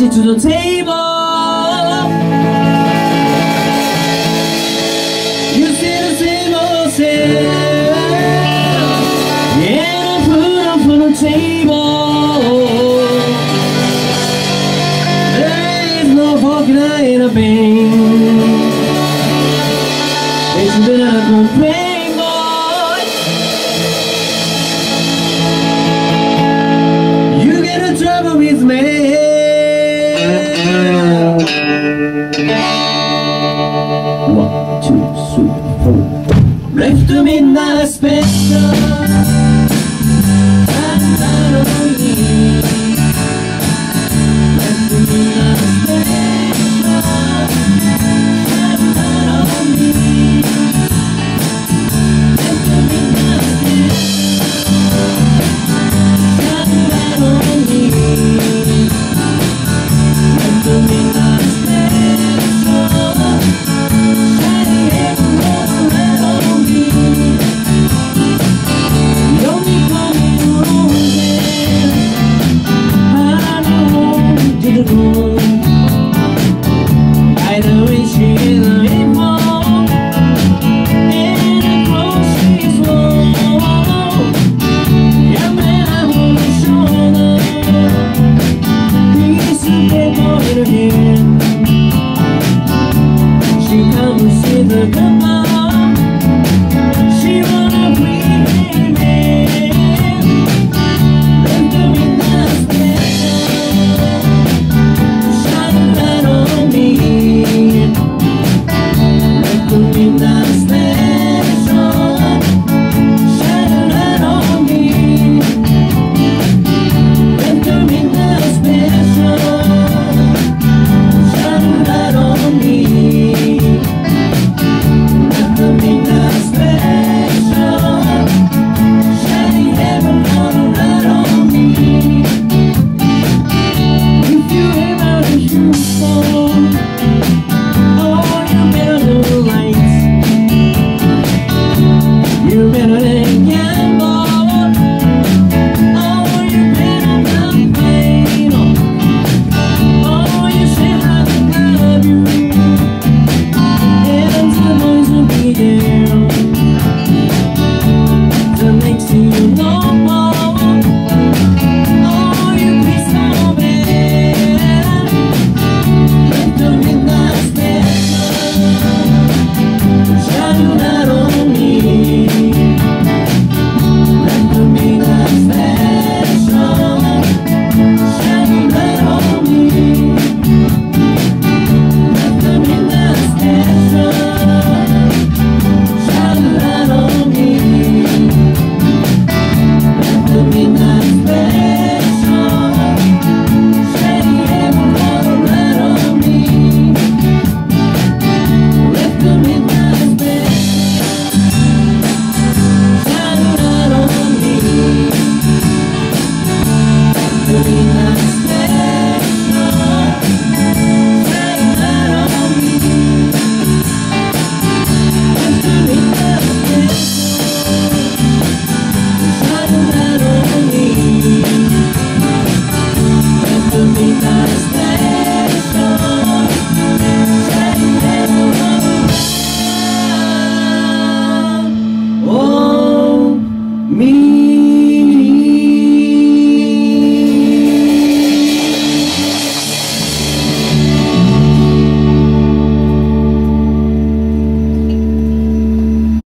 it to the table. You see the same old thing, and I put up on the table. There is no fork in a bang. It's been a complaint, boy. You get in trouble with me. One, two, three, four. Left the midnight special. And I don't need. Left the midnight special. And I don't need. Left the midnight special. And I don't need. Left the midnight special. I know it's she's a rainbow, and I close she's warm. Yeah, man, I'm on the shoulder. Piece of paper in her hand. She comes with a couple. She wanna breathe me. Left the midnight special. Shine a light on me. Left the midnight special. Shine a light on me. Left the midnight special. Shine a light on me. Left the midnight special. Shining heaven on a light on me. If you ever shoot for, oh, you better know the lights. You better than gamble. Oh, you better not play. Oh, you say I love you, and the boys will be there. The next thing you know, oh, you be so bad. Left the midnight special. Shine a light on me. Left the midnight special. Shine a light on me. Left the midnight special. Shine a light on me. Left the midnight special. Shining heaven on a light on me. Left the midnight special. Shine a light on me. Left the midnight special. Shine a light on me. Left the midnight special. Shine a light on me. Left the midnight special. Shining heaven on me.